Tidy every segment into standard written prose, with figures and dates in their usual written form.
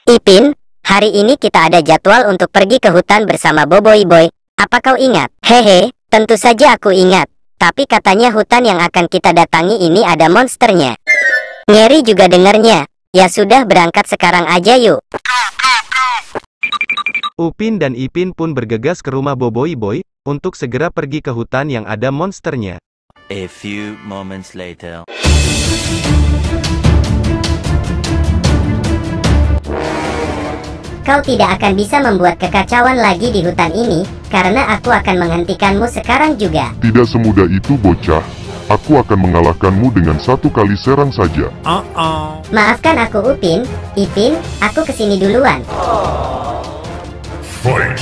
Ipin, hari ini kita ada jadwal untuk pergi ke hutan bersama Boboiboy Boy. Apa kau ingat? Hehe, tentu saja aku ingat. Tapi katanya hutan yang akan kita datangi ini ada monsternya. Ngeri juga dengarnya. Ya sudah, berangkat sekarang aja yuk. Upin dan Ipin pun bergegas ke rumah Boboiboy Boy untuk segera pergi ke hutan yang ada monsternya. A few moments later. Kau tidak akan bisa membuat kekacauan lagi di hutan ini, karena aku akan menghentikanmu sekarang juga. Tidak semudah itu, bocah. Aku akan mengalahkanmu dengan satu kali serang saja. Maafkan aku Upin, Ipin, aku kesini duluan. Fight!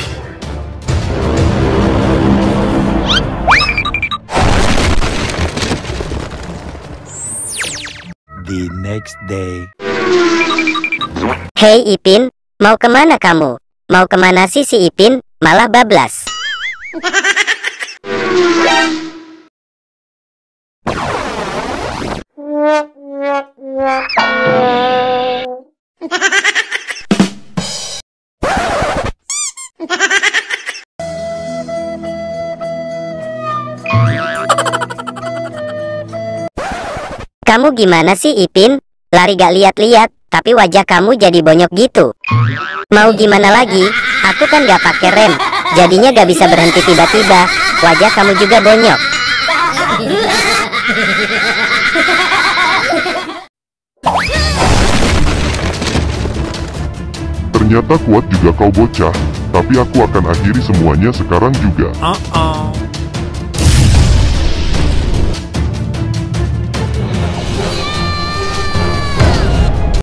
The next day. Hei Ipin, mau kemana kamu? Mau kemana sih si Ipin, malah bablas. Kamu gimana sih Ipin? Lari gak lihat-lihat, tapi wajah kamu jadi bonyok gitu. Mau gimana lagi? Aku kan gak pakai rem, jadinya gak bisa berhenti tiba-tiba. Wajah kamu juga bonyok. Ternyata kuat juga kau bocah, tapi aku akan akhiri semuanya sekarang juga.